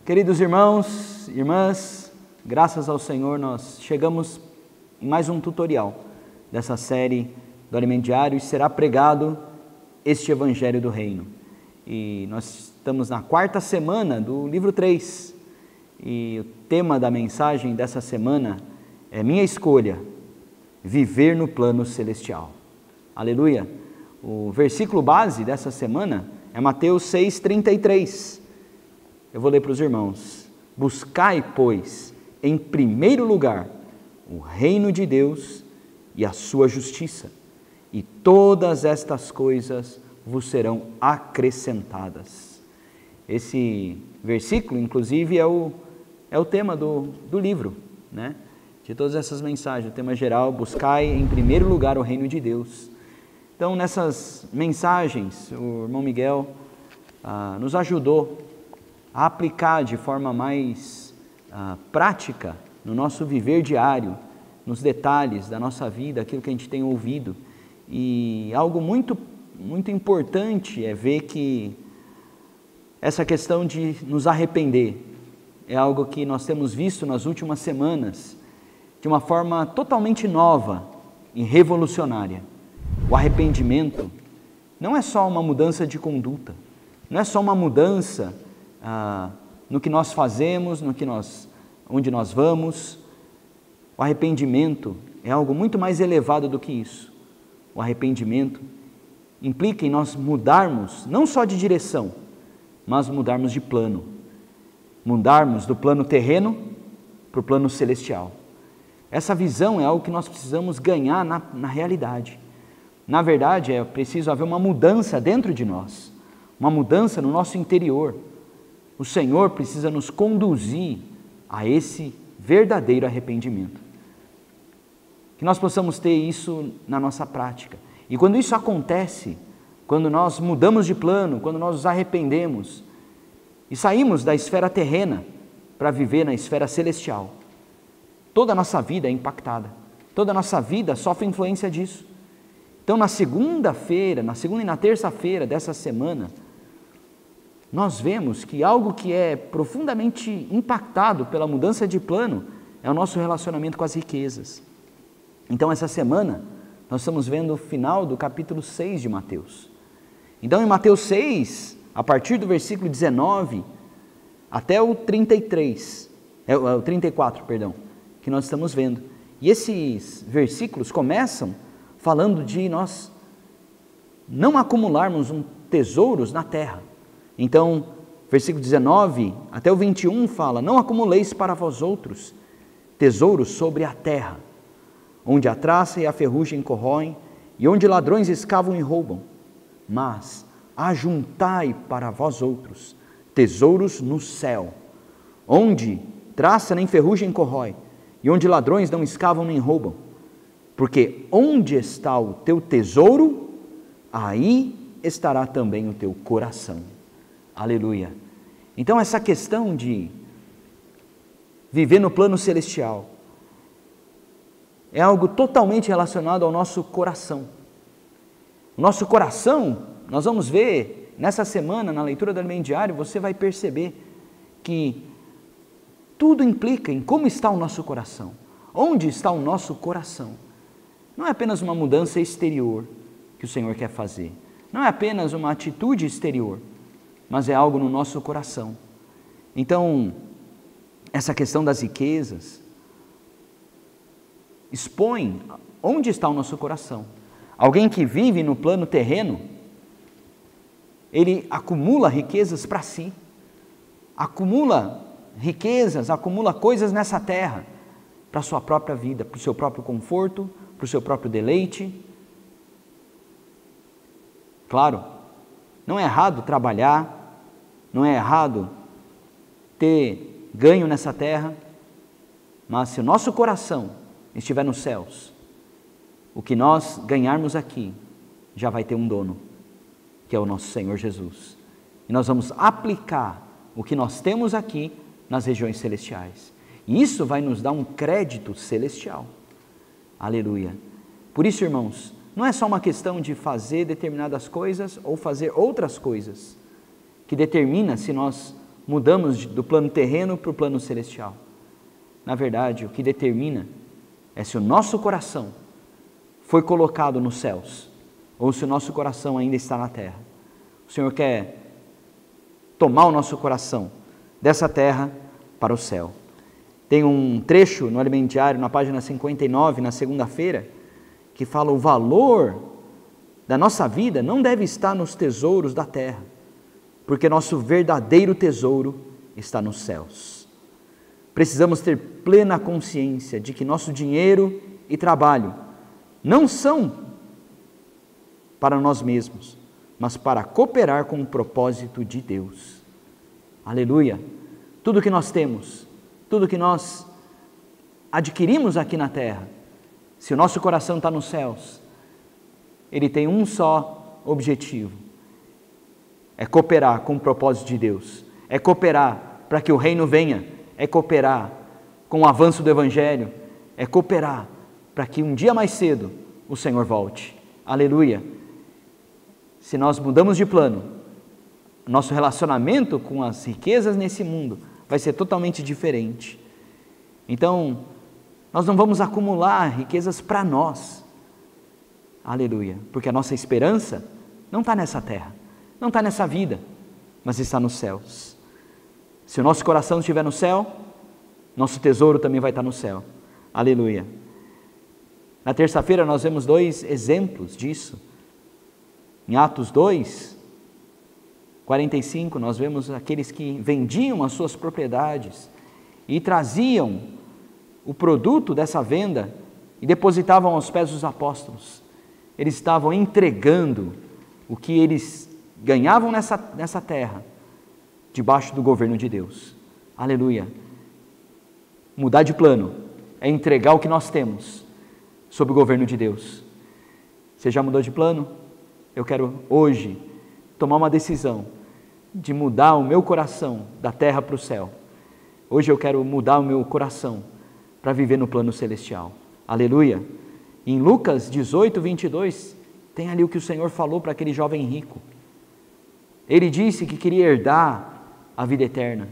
Queridos irmãos, irmãs, graças ao Senhor nós chegamos em mais um tutorial dessa série do Alimento Diário e será pregado este Evangelho do Reino. E nós estamos na quarta semana do livro 3 e o tema da mensagem dessa semana é minha escolha, viver no plano celestial. Aleluia! O versículo base dessa semana é Mateus 6,33. Eu vou ler para os irmãos. Buscai, pois, em primeiro lugar o reino de Deus e a sua justiça, e todas estas coisas vos serão acrescentadas. Esse versículo, inclusive, é o tema do livro, né? De todas essas mensagens, o tema geral, buscai em primeiro lugar o reino de Deus. Então, nessas mensagens, o irmão Miguel nos ajudou a aplicar de forma mais prática no nosso viver diário, nos detalhes da nossa vida, aquilo que a gente tem ouvido. E algo muito, muito importante é ver que essa questão de nos arrepender é algo que nós temos visto nas últimas semanas de uma forma totalmente nova e revolucionária. O arrependimento não é só uma mudança de conduta, não é só uma mudança no que nós fazemos, onde nós vamos. O arrependimento é algo muito mais elevado do que isso. O arrependimento implica em nós mudarmos, não só de direção, mas mudarmos de plano. Mudarmos do plano terreno para o plano celestial. Essa visão é algo que nós precisamos ganhar na realidade. Na verdade, é preciso haver uma mudança dentro de nós, uma mudança no nosso interior. O Senhor precisa nos conduzir a esse verdadeiro arrependimento. Que nós possamos ter isso na nossa prática. E quando isso acontece, quando nós mudamos de plano, quando nós nos arrependemos e saímos da esfera terrena para viver na esfera celestial, toda a nossa vida é impactada, toda a nossa vida sofre influência disso. Então, na segunda e na terça-feira dessa semana, nós vemos que algo que é profundamente impactado pela mudança de plano é o nosso relacionamento com as riquezas. Então, essa semana, nós estamos vendo o final do capítulo 6 de Mateus. Então, em Mateus 6, a partir do versículo 19 até o 34, que nós estamos vendo. E esses versículos começam falando de nós não acumularmos tesouros na terra. Então, versículo 19 até o 21 fala, não acumuleis para vós outros tesouros sobre a terra, onde a traça e a ferrugem corroem, e onde ladrões escavam e roubam, mas ajuntai para vós outros tesouros no céu, onde traça nem ferrugem corrói, e onde ladrões não escavam nem roubam, porque onde está o teu tesouro, aí estará também o teu coração. Aleluia. Então essa questão de viver no plano celestial é algo totalmente relacionado ao nosso coração. O nosso coração, nós vamos ver nessa semana, na leitura do Alimento Diário, você vai perceber que tudo implica em como está o nosso coração. Onde está o nosso coração? Não é apenas uma mudança exterior que o Senhor quer fazer. Não é apenas uma atitude exterior, mas é algo no nosso coração. Então, essa questão das riquezas expõe onde está o nosso coração. Alguém que vive no plano terreno, ele acumula riquezas para si, acumula riquezas, acumula coisas nessa terra, para a sua própria vida, para o seu próprio conforto, para o seu próprio deleite. Claro, não é errado trabalhar, não é errado ter ganho nessa terra, mas se o nosso coração estiver nos céus, o que nós ganharmos aqui já vai ter um dono, que é o nosso Senhor Jesus. E nós vamos aplicar o que nós temos aqui nas regiões celestiais. E isso vai nos dar um crédito celestial. Aleluia. Por isso, irmãos, não é só uma questão de fazer determinadas coisas ou fazer outras coisas que determina se nós mudamos do plano terreno para o plano celestial. Na verdade, o que determina é se o nosso coração foi colocado nos céus ou se o nosso coração ainda está na terra. O Senhor quer tomar o nosso coração dessa terra para o céu. Tem um trecho no Alimento Diário, na página 59, na segunda-feira, que fala: o valor da nossa vida não deve estar nos tesouros da terra, porque nosso verdadeiro tesouro está nos céus. Precisamos ter plena consciência de que nosso dinheiro e trabalho não são para nós mesmos, mas para cooperar com o propósito de Deus. Aleluia! Tudo que nós temos, tudo que nós adquirimos aqui na terra, se o nosso coração está nos céus, ele tem um só objetivo: é cooperar com o propósito de Deus, é cooperar para que o reino venha, é cooperar com o avanço do Evangelho, é cooperar para que um dia mais cedo o Senhor volte. Aleluia! Se nós mudamos de plano, nosso relacionamento com as riquezas nesse mundo vai ser totalmente diferente. Então, nós não vamos acumular riquezas para nós. Aleluia! Porque a nossa esperança não está nessa terra, não está nessa vida, mas está nos céus. Se o nosso coração estiver no céu, nosso tesouro também vai estar no céu. Aleluia! Na terça-feira nós vemos 2 exemplos disso. Em Atos 2, 45, nós vemos aqueles que vendiam as suas propriedades e traziam o produto dessa venda e depositavam aos pés dos apóstolos. Eles estavam entregando o que eles ganhavam nessa terra, debaixo do governo de Deus. Aleluia! Mudar de plano é entregar o que nós temos sob o governo de Deus. Você já mudou de plano? Eu quero hoje tomar uma decisão de mudar o meu coração da terra para o céu. Hoje eu quero mudar o meu coração para viver no plano celestial. Aleluia! Em Lucas 18, 22, tem ali o que o Senhor falou para aquele jovem rico. Ele disse que queria herdar a vida eterna.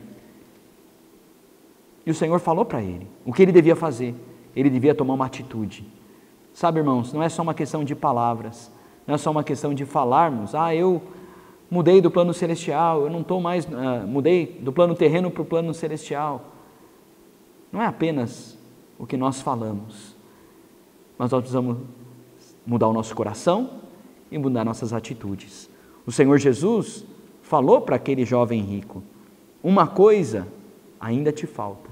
E o Senhor falou para ele o que ele devia fazer. Ele devia tomar uma atitude. Sabe, irmãos, não é só uma questão de palavras, não é só uma questão de falarmos: eu mudei do plano celestial, eu não estou mais, mudei do plano terreno para o plano celestial. Não é apenas o que nós falamos, mas nós precisamos mudar o nosso coração e mudar nossas atitudes. O Senhor Jesus falou para aquele jovem rico: uma coisa ainda te falta.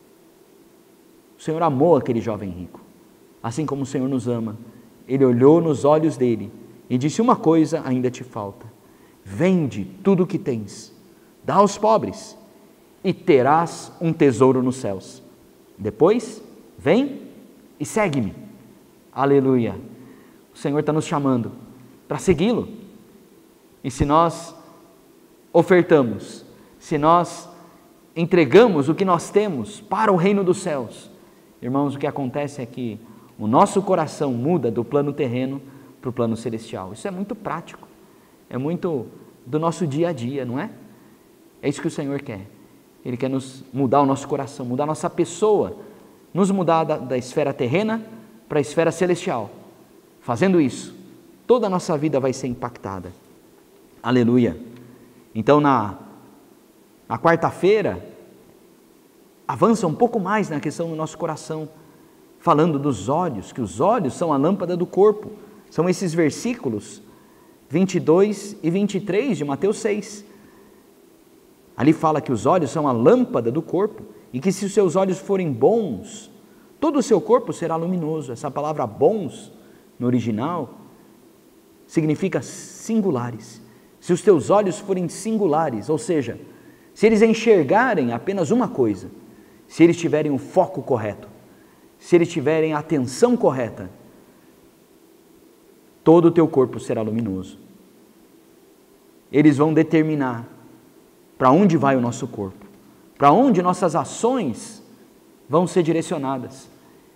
O Senhor amou aquele jovem rico, assim como o Senhor nos ama. Ele olhou nos olhos dele e disse: uma coisa ainda te falta. Vende tudo o que tens, dá aos pobres e terás um tesouro nos céus. Depois, vem e segue-me. Aleluia! O Senhor está nos chamando para segui-lo. E se nós ofertamos, se nós entregamos o que nós temos para o reino dos céus, irmãos, o que acontece é que o nosso coração muda do plano terreno para o plano celestial. Isso é muito prático, é muito do nosso dia a dia, não é? É isso que o Senhor quer. Ele quer nos mudar o nosso coração, mudar a nossa pessoa, nos mudar da esfera terrena para a esfera celestial. Fazendo isso, toda a nossa vida vai ser impactada. Aleluia! Então, na quarta-feira, avança um pouco mais na questão do nosso coração, falando dos olhos, que os olhos são a lâmpada do corpo. São esses versículos 22 e 23 de Mateus 6. Ali fala que os olhos são a lâmpada do corpo e que se os seus olhos forem bons, todo o seu corpo será luminoso. Essa palavra bons, no original, significa singulares. Se os teus olhos forem singulares, ou seja, se eles enxergarem apenas uma coisa, se eles tiverem o foco correto, se eles tiverem a atenção correta, todo o teu corpo será luminoso. Eles vão determinar para onde vai o nosso corpo, para onde nossas ações vão ser direcionadas.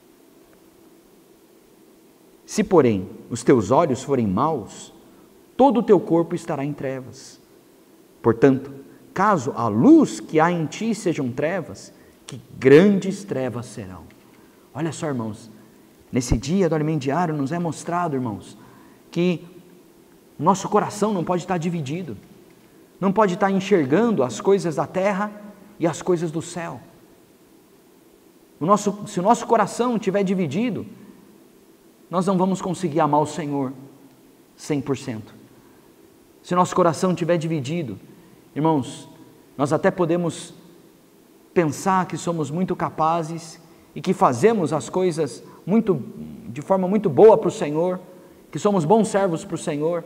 Se, porém, os teus olhos forem maus, todo o teu corpo estará em trevas. Portanto, caso a luz que há em ti sejam trevas, que grandes trevas serão. Olha só, irmãos, nesse dia do alimento diário nos é mostrado, irmãos, que nosso coração não pode estar dividido, não pode estar enxergando as coisas da terra e as coisas do céu. Se o nosso coração estiver dividido, nós não vamos conseguir amar o Senhor 100%. Se o nosso coração estiver dividido, irmãos, nós até podemos pensar que somos muito capazes e que fazemos as coisas de forma muito boa para o Senhor, que somos bons servos para o Senhor.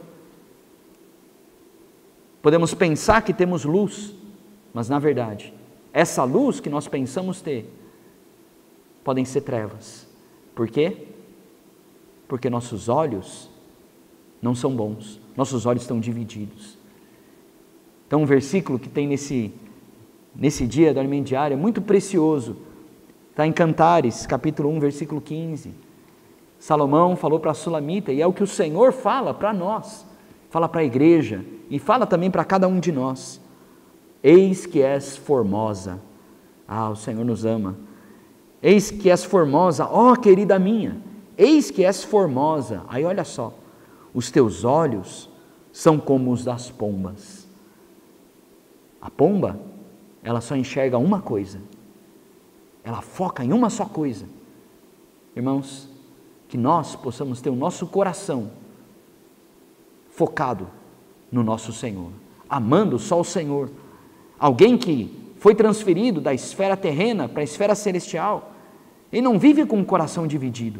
Podemos pensar que temos luz, mas na verdade, essa luz que nós pensamos ter, podem ser trevas. Por quê? Porque nossos olhos não são bons, nossos olhos estão divididos. Então um versículo que tem nesse dia do alimento diário é muito precioso, está em Cantares, capítulo 1, versículo 15. Salomão falou para a Sulamita, e é o que o Senhor fala para nós, fala para a igreja, e fala também para cada um de nós. Eis que és formosa. O Senhor nos ama. Eis que és formosa, ó querida minha, eis que és formosa. Aí olha só, os teus olhos são como os das pombas. A pomba, ela só enxerga uma coisa, ela foca em uma só coisa. Irmãos, que nós possamos ter o nosso coração focado no nosso Senhor, amando só o Senhor. Alguém que foi transferido da esfera terrena para a esfera celestial, ele não vive com um coração dividido.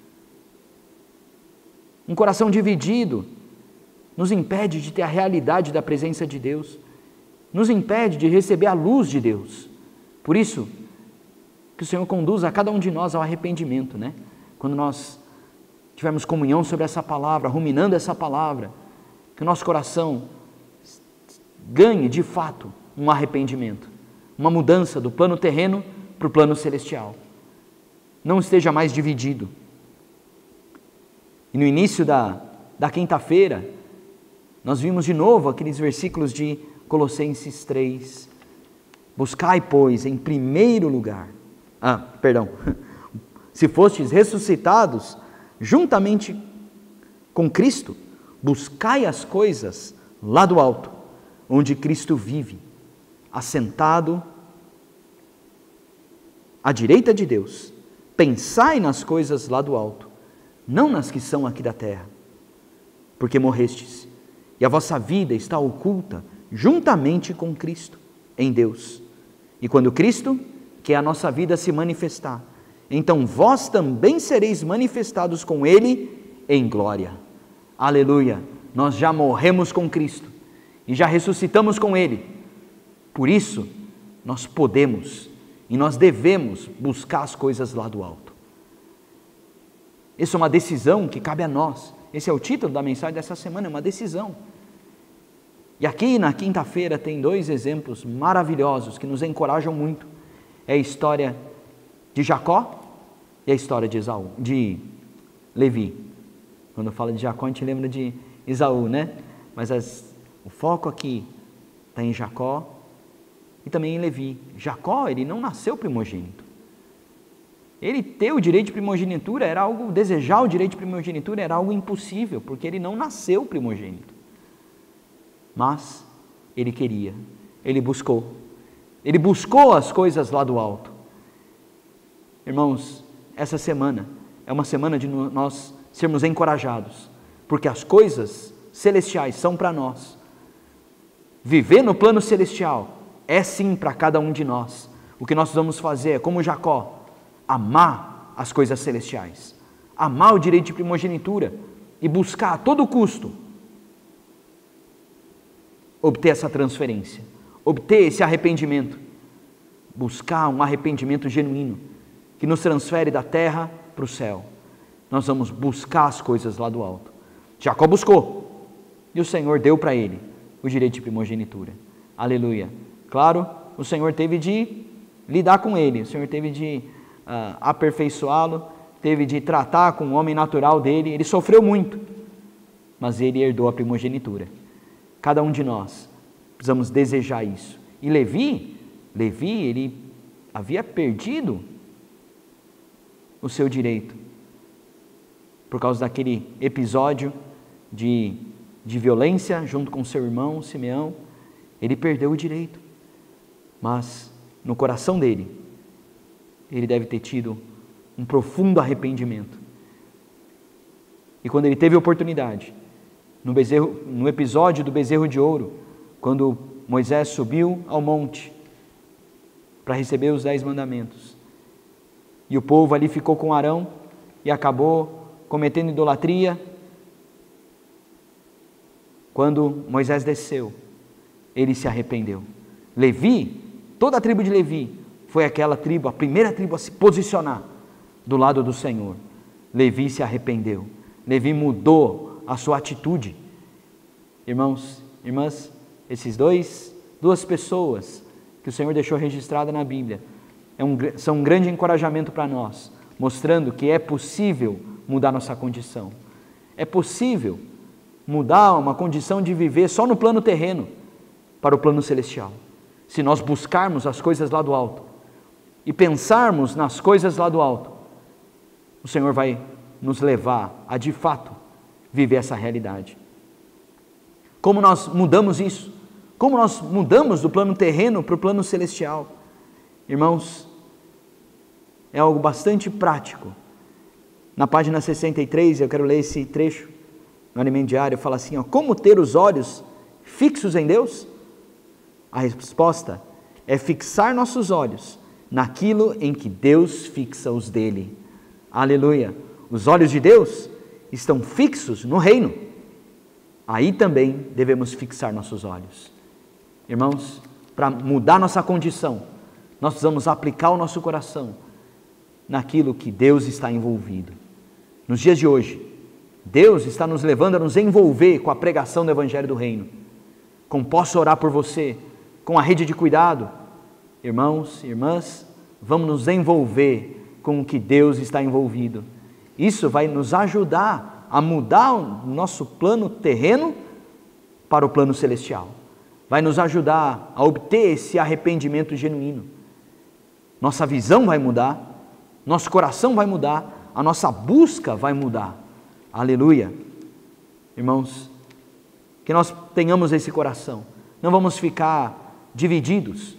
Um coração dividido nos impede de ter a realidade da presença de Deus, nos impede de receber a luz de Deus. Por isso, que o Senhor conduza a cada um de nós ao arrependimento, né? Quando nós tivermos comunhão sobre essa palavra, ruminando essa palavra, que o nosso coração ganhe de fato um arrependimento, uma mudança do plano terreno para o plano celestial. Não esteja mais dividido. E no início da quinta-feira, nós vimos de novo aqueles versículos de Colossenses 3. Buscai, pois, em primeiro lugar, se fostes ressuscitados juntamente com Cristo, buscai as coisas lá do alto, onde Cristo vive, assentado à direita de Deus. Pensai nas coisas lá do alto, não nas que são aqui da terra, porque morrestes, e a vossa vida está oculta juntamente com Cristo em Deus. E quando Cristo, que é a nossa vida, se manifestar, então vós também sereis manifestados com Ele em glória. Aleluia! Nós já morremos com Cristo e já ressuscitamos com Ele. Por isso, nós podemos e nós devemos buscar as coisas lá do alto. Essa é uma decisão que cabe a nós. Esse é o título da mensagem dessa semana, é uma decisão. E aqui na quinta-feira tem 2 exemplos maravilhosos que nos encorajam muito. É a história de Jacó e a história de Levi. Quando fala de Jacó, a gente lembra de Esaú, né? Mas o foco aqui está em Jacó e também em Levi. Jacó, ele não nasceu primogênito. Ele ter o direito de primogenitura era algo, desejar o direito de primogenitura era algo impossível, porque ele não nasceu primogênito. Mas ele queria, ele buscou as coisas lá do alto. Irmãos, essa semana é uma semana de nós sermos encorajados, porque as coisas celestiais são para nós. Viver no plano celestial é sim para cada um de nós. O que nós vamos fazer é, como Jacó, amar as coisas celestiais, amar o direito de primogenitura e buscar a todo custo obter essa transferência, obter esse arrependimento, buscar um arrependimento genuíno que nos transfere da terra para o céu. Nós vamos buscar as coisas lá do alto. Jacó buscou e o Senhor deu para ele o direito de primogenitura. Aleluia. Claro, o Senhor teve de lidar com ele, o Senhor teve de aperfeiçoá-lo, teve de tratar com o homem natural dele, ele sofreu muito, mas ele herdou a primogenitura. Cada um de nós precisamos desejar isso E Levi, ele havia perdido o seu direito por causa daquele episódio de violência junto com seu irmão Simeão. Ele perdeu o direito, mas no coração dele, ele deve ter tido um profundo arrependimento. E quando ele teve a oportunidade, no episódio do bezerro de ouro, quando Moisés subiu ao monte para receber os 10 mandamentos, e o povo ali ficou com Arão e acabou cometendo idolatria, quando Moisés desceu, ele se arrependeu. Levi, toda a tribo de Levi, foi aquela tribo, a primeira tribo a se posicionar do lado do Senhor. Levi se arrependeu, Levi mudou a sua atitude. Irmãos, irmãs, esses duas pessoas que o Senhor deixou registrada na Bíblia, são um grande encorajamento para nós, mostrando que é possível mudar nossa condição. É possível mudar uma condição de viver só no plano terreno para o plano celestial. Se nós buscarmos as coisas lá do alto e pensarmos nas coisas lá do alto, o Senhor vai nos levar a, de fato, viver essa realidade. Como nós mudamos isso? Como nós mudamos do plano terreno para o plano celestial? Irmãos, é algo bastante prático. Na página 63, eu quero ler esse trecho no Alimento Diário, fala assim, como ter os olhos fixos em Deus? A resposta é fixar nossos olhos naquilo em que Deus fixa os dele. Aleluia! Os olhos de Deus estão fixos no reino. Aí também devemos fixar nossos olhos. Irmãos, para mudar nossa condição, nós precisamos aplicar o nosso coração naquilo que Deus está envolvido. Nos dias de hoje, Deus está nos levando a nos envolver com a pregação do Evangelho do Reino. Como posso orar por você, com a rede de cuidado? Irmãos, irmãs, vamos nos envolver com o que Deus está envolvido. Isso vai nos ajudar a mudar o nosso plano terreno para o plano celestial. Vai nos ajudar a obter esse arrependimento genuíno. Nossa visão vai mudar, nosso coração vai mudar, a nossa busca vai mudar. Aleluia! Irmãos, que nós tenhamos esse coração. Não vamos ficar divididos,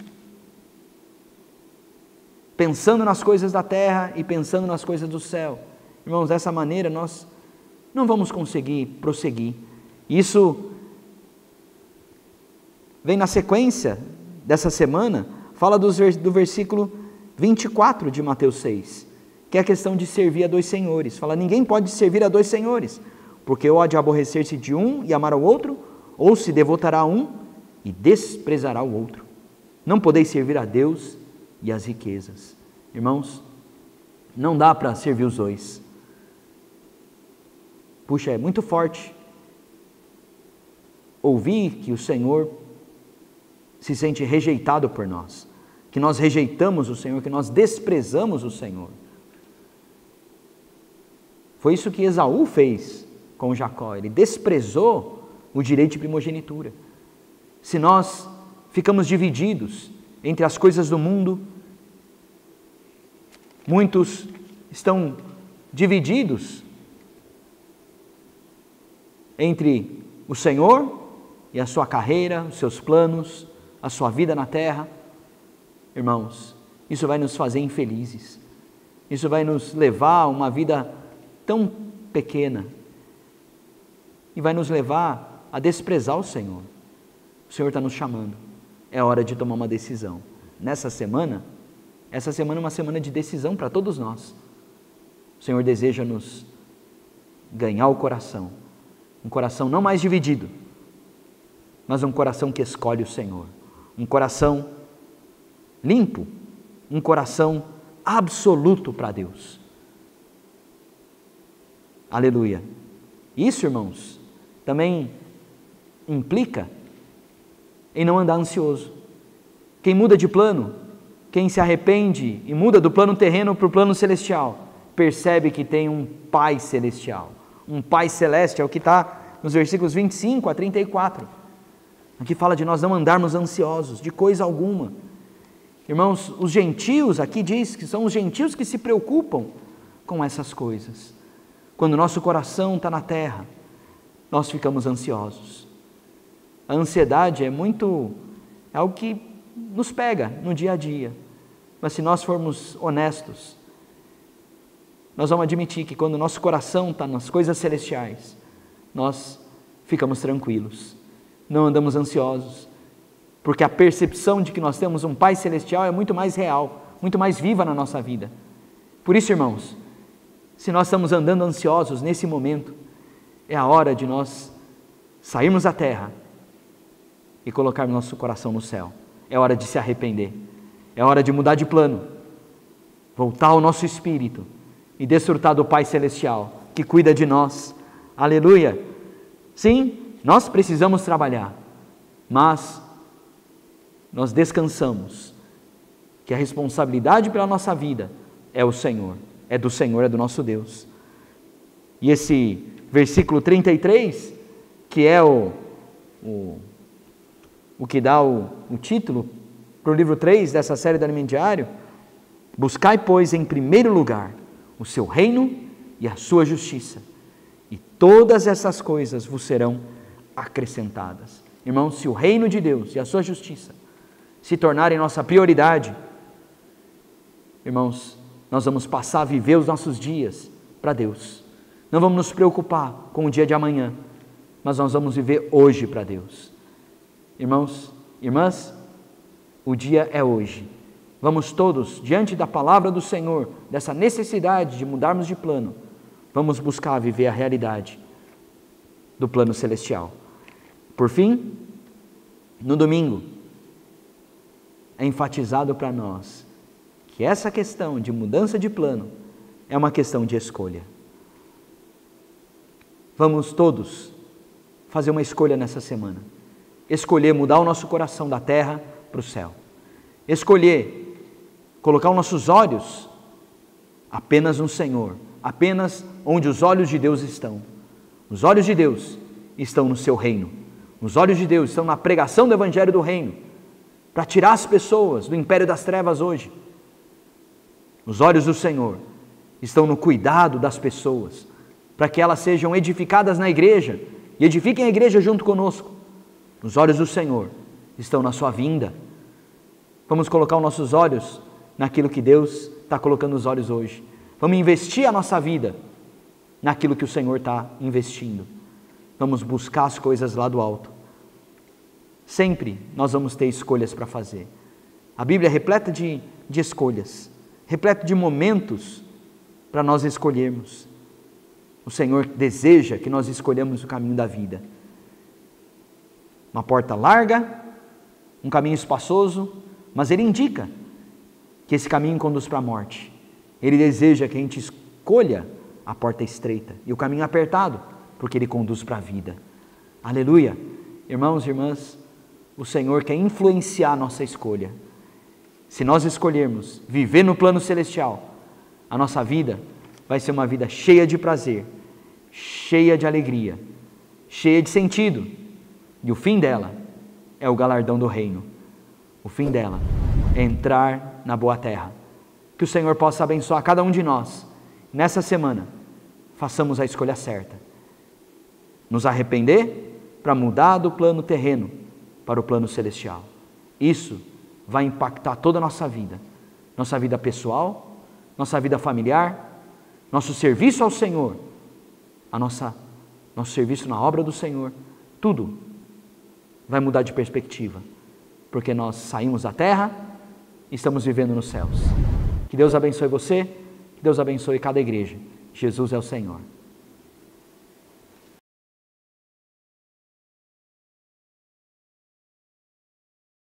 pensando nas coisas da terra e pensando nas coisas do céu. Irmãos, dessa maneira nós não vamos conseguir prosseguir. Isso vem na sequência dessa semana, fala do versículo 24 de Mateus 6, que é a questão de servir a 2 senhores. Fala, ninguém pode servir a 2 senhores, porque ou há de aborrecer-se de um e amar ao outro, ou se devotará a um e desprezará o outro. Não podeis servir a Deus e às riquezas. Irmãos, não dá para servir os dois. Puxa, é muito forte ouvir que o Senhor se sente rejeitado por nós, que nós rejeitamos o Senhor, que nós desprezamos o Senhor. Foi isso que Esaú fez com Jacó, ele desprezou o direito de primogenitura. Se nós ficamos divididos entre as coisas do mundo, muitos estão divididos entre o Senhor e a sua carreira, os seus planos, a sua vida na terra. Irmãos, isso vai nos fazer infelizes, isso vai nos levar a uma vida tão pequena e vai nos levar a desprezar o Senhor. O Senhor está nos chamando, é hora de tomar uma decisão. Essa semana é uma semana de decisão para todos nós. O Senhor deseja nos ganhar o coração, um coração não mais dividido, mas um coração que escolhe o Senhor, um coração limpo, um coração absoluto para Deus. Aleluia! Isso, irmãos, também implica em não andar ansioso. Quem muda de plano, quem se arrepende e muda do plano terreno para o plano celestial, percebe que tem um Pai celestial, um Pai celeste, é o que está nos versículos 25 a 34. Aqui fala de nós não andarmos ansiosos de coisa alguma. Irmãos, os gentios, aqui diz que são os gentios que se preocupam com essas coisas. Quando nosso coração está na terra, nós ficamos ansiosos. A ansiedade é algo que nos pega no dia a dia. Mas se nós formos honestos, nós vamos admitir que quando nosso coração está nas coisas celestiais, nós ficamos tranquilos, não andamos ansiosos, porque a percepção de que nós temos um Pai Celestial é muito mais real, muito mais viva na nossa vida. Por isso, irmãos, se nós estamos andando ansiosos nesse momento, é a hora de nós sairmos da terra e colocarmos nosso coração no céu. É hora de se arrepender, é hora de mudar de plano, voltar ao nosso espírito e desfrutar do Pai Celestial, que cuida de nós. Aleluia! Sim, nós precisamos trabalhar, mas nós descansamos que a responsabilidade pela nossa vida é o Senhor, é do Senhor, é do nosso Deus. E esse versículo 33, que é o que dá o título para o livro 3 dessa série do Alimento Diário: buscai, pois, em primeiro lugar o seu reino e a sua justiça, e todas essas coisas vos serão acrescentadas. Irmãos, se o reino de Deus e a sua justiça se tornarem nossa prioridade, irmãos, nós vamos passar a viver os nossos dias para Deus. Não vamos nos preocupar com o dia de amanhã, mas nós vamos viver hoje para Deus. Irmãos, irmãs, o dia é hoje. Vamos todos, diante da palavra do Senhor, dessa necessidade de mudarmos de plano, vamos buscar viver a realidade do plano celestial. Por fim, no domingo, é enfatizado para nós que essa questão de mudança de plano é uma questão de escolha. Vamos todos fazer uma escolha nessa semana. Escolher mudar o nosso coração da terra para o céu. Escolher colocar os nossos olhos apenas no Senhor, apenas onde os olhos de Deus estão. Os olhos de Deus estão no seu reino. Os olhos de Deus estão na pregação do Evangelho do Reino, para tirar as pessoas do império das trevas hoje. Os olhos do Senhor estão no cuidado das pessoas, para que elas sejam edificadas na igreja e edifiquem a igreja junto conosco. Os olhos do Senhor estão na sua vinda. Vamos colocar os nossos olhos naquilo que Deus está colocando os olhos hoje. Vamos investir a nossa vida naquilo que o Senhor está investindo. Vamos buscar as coisas lá do alto. Sempre nós vamos ter escolhas para fazer. A Bíblia é repleta de escolhas, repleta de momentos para nós escolhermos. O Senhor deseja que nós escolhamos o caminho da vida. Uma porta larga, um caminho espaçoso, mas Ele indica que esse caminho conduz para a morte. Ele deseja que a gente escolha a porta estreita e o caminho apertado, porque Ele conduz para a vida. Aleluia! Irmãos e irmãs, o Senhor quer influenciar a nossa escolha. Se nós escolhermos viver no plano celestial, a nossa vida vai ser uma vida cheia de prazer, cheia de alegria, cheia de sentido. E o fim dela é o galardão do reino. O fim dela é entrar na boa terra. Que o Senhor possa abençoar cada um de nós. Nessa semana, façamos a escolha certa. Nos arrepender para mudar do plano terreno para o plano celestial. Isso vai impactar toda a nossa vida pessoal, nossa vida familiar, nosso serviço ao Senhor, nosso serviço na obra do Senhor. Tudo vai mudar de perspectiva, porque nós saímos da terra e estamos vivendo nos céus. Que Deus abençoe você, que Deus abençoe cada igreja. Jesus é o Senhor.